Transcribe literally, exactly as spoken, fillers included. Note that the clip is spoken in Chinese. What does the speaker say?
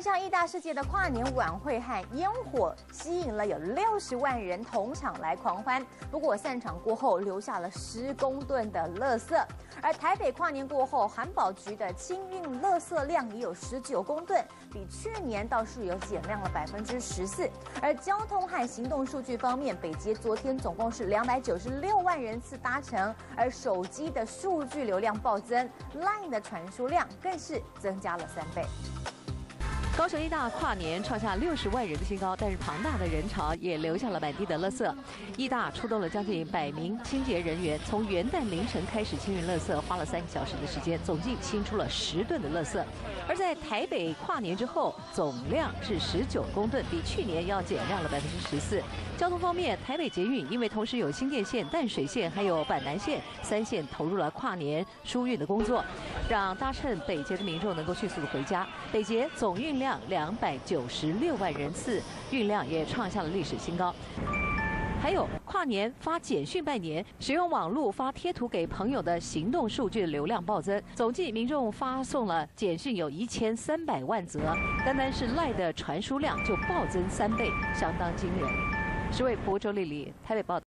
上义大世界的跨年晚会和烟火，吸引了有六十万人同场来狂欢。不过散场过后，留下了十公吨的垃圾。而台北跨年过后，环保局的清运垃圾量也有十九公吨，比去年倒是有减量了百分之十四。而交通和行动数据方面，北捷昨天总共是两百九十六万人次搭乘，而手机的数据流量暴增 ，Line 的传输量更是增加了三倍。 高雄义大跨年创下六十万人的新高，但是庞大的人潮也留下了满地的垃圾。义大出动了将近百名清洁人员，从元旦凌晨开始清运垃圾，花了三个小时的时间，总计清出了十吨的垃圾。而在台北跨年之后，总量是十九公吨，比去年要减量了百分之十四。交通方面，台北捷运因为同时有新店线、淡水线还有板南线三线投入了跨年疏运的工作，让搭乘北捷的民众能够迅速的回家。北捷总运量 两百九十六万人次，运量也创下了历史新高。还有跨年发简讯拜年，使用网络发贴图给朋友的行动数据流量暴增，总计民众发送了简讯有一千三百万则，单单是 Line 的传输量就暴增三倍，相当惊人。十位博周丽丽台北报道。